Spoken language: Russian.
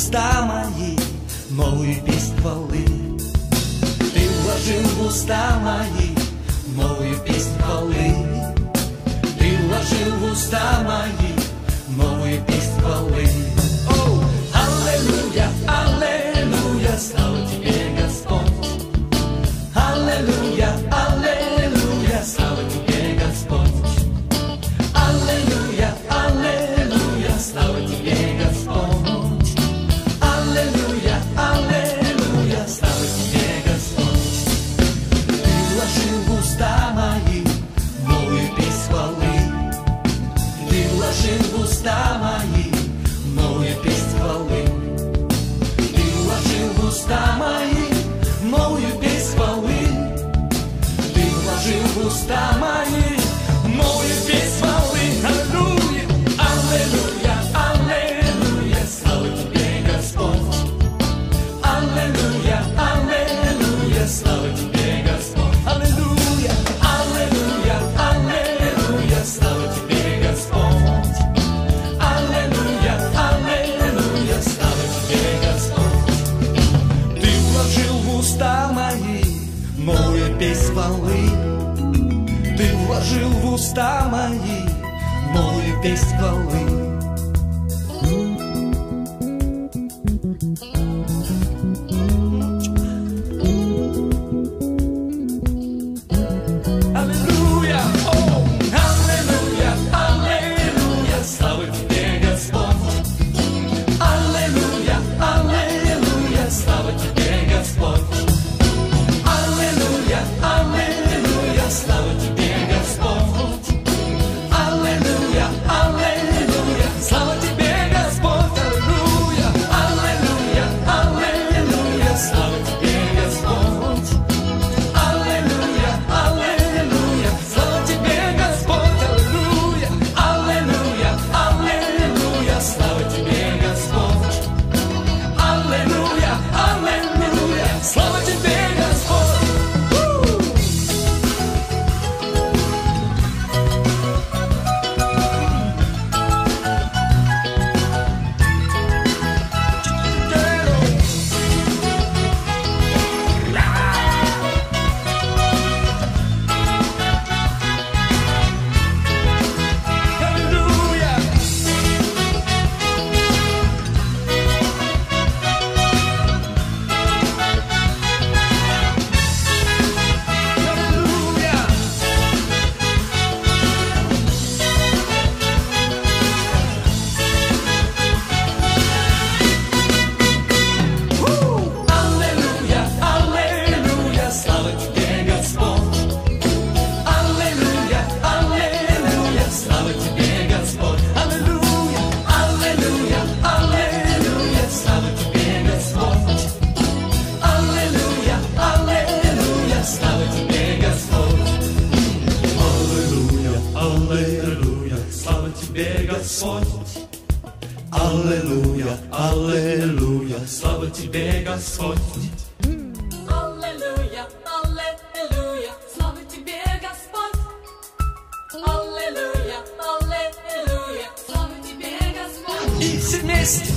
уста мои новую песнь хвалы. Ты вложил в уста мои новую песнь хвалы. Ты вложил в уста мои новую песнь хвалы. О, аллилуйя, аллилуйя, слава тебе, Господь. Аллилуйя, аллилуйя, слава тебе, Господь. Аллилуйя, аллилуйя, слава тебе, Господь. Аллилуйя, аллилуйя, слава тебе, Господь. Ты вложил в уста мои новую песнь хвалы. Ты вложил в уста мои новую песнь хвалы. Ты вложил в уста мои новую песнь хвалы. Ты вложил в уста мои новую песнь хвалы. Аллилуйя, аллилуйя, аллилуйя, слава тебе, Господь. Аллилуйя, аллилуйя, слава тебе, Господь. Аллилуйя, аллилуйя, аллилуйя, слава тебе, Господь. Аллилуйя, аллилуйя, слава тебе, Господь. Ты вложил в уста мои новую песнь хвалы. Ты вложил в уста мои новую песнь хвалы. Аллилуйя, о, аллилуйя, аллилуйя, слава тебе, Господь. Аллилуйя, аллилуйя, слава тебе, Господь. Аллилуйя, аллилуйя, слава тебе, Господь. Аллилуйя, аллилуйя, слава тебе, Господь. Аллилуйя, аллилуйя, аллилуйя, слава тебе, Господь. Аллилуйя, аллилуйя, слава тебе, Господь. Аллилуйя, аллилуйя, аллилуйя, слава тебе, Господь. Аллилуйя, аллилуйя, слава тебе, Господь. Аллилуйя, аллилуйя, слава тебе, Господь. Аллилуйя, аллилуйя, слава тебе, Господь. Аллилуйя, аллилуйя, слава тебе, Господь. И все вместе.